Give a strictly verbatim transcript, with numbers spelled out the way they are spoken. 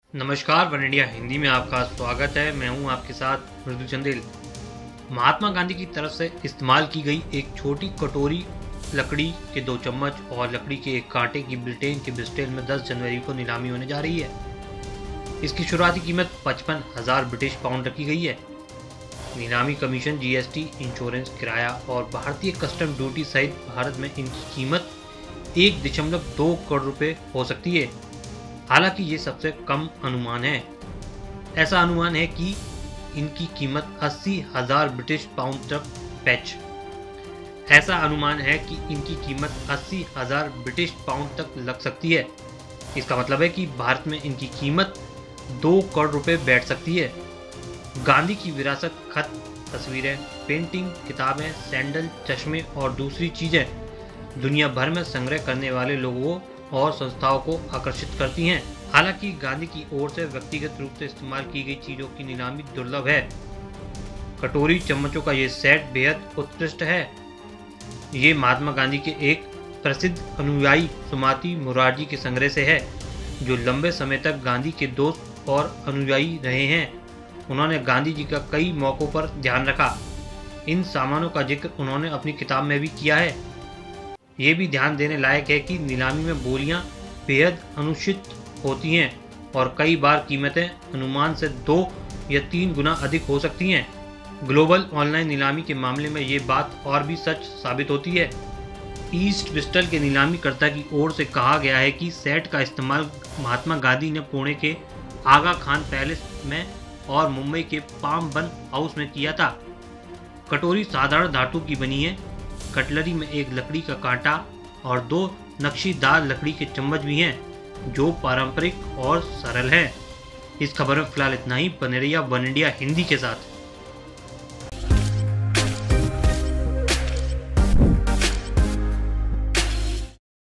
नमस्कार, one India Hindi में आपका स्वागत है। मैं हूं आपके साथ मृदु चंदेल। महात्मा गांधी की तरफ से इस्तेमाल की गई एक छोटी कटोरी, लकड़ी के दो चम्मच और लकड़ी के एक कांटे की ब्रिटेन के ब्रिस्टल में दस जनवरी को नीलामी होने जा रही है। इसकी शुरुआती कीमत पचपन हजार ब्रिटिश पाउंड रखी गई है। नीलामी कमीशन, जीएसटी, इंश्योरेंस, किराया और भारतीय कस्टम ड्यूटी सहित भारत में इनकी कीमत एक दशमलव दो करोड़ रुपए हो सकती है। हालांकि ये सबसे कम अनुमान है। ऐसा अनुमान है कि इनकी कीमत अस्सी हजार ब्रिटिश पाउंड तक पैच ऐसा अनुमान है कि इनकी कीमत अस्सी हजार ब्रिटिश पाउंड तक लग सकती है। इसका मतलब है कि भारत में इनकी कीमत दो करोड़ रुपए बैठ सकती है। गांधी की विरासत, खत, तस्वीरें, पेंटिंग, किताबें, सैंडल, चश्मे और दूसरी चीजें दुनिया भर में संग्रह करने वाले लोगों और संस्थाओं को आकर्षित करती हैं। हालांकि गांधी की ओर से व्यक्तिगत रूप से इस्तेमाल की गई चीजों की नीलामी दुर्लभ है। कटोरी चम्मचों का ये सेट बेहद उत्कृष्ट है। ये महात्मा गांधी के एक प्रसिद्ध अनुयायी सुमति मुरारजी के संग्रह से है, जो लंबे समय तक गांधी के दोस्त और अनुयायी रहे हैं। उन्होंने गांधी जी का कई मौकों पर ध्यान रखा। इन सामानों का जिक्र उन्होंने अपनी किताब में भी किया है। ये भी ध्यान देने लायक है कि नीलामी में बोलियां बेहद अनुचित होती हैं और कई बार कीमतें अनुमान से दो या तीन गुना अधिक हो सकती हैं। ग्लोबल ऑनलाइन नीलामी के मामले में ये बात और भी सच साबित होती है। ईस्ट ब्रिस्टल के नीलामी कर्ता की ओर से कहा गया है कि सेट का इस्तेमाल महात्मा गांधी ने पुणे के आगा खान पैलेस में और मुंबई के पाम बन हाउस में किया था। कटोरी साधारण धातु की बनी है। कटलरी में एक लकड़ी का कांटा और दो नक्शीदार लकड़ी के चम्मच भी हैं, जो पारंपरिक और सरल हैं। इस खबर में फिलहाल इतना ही। बने रहिए वन इंडिया हिंदी के साथ।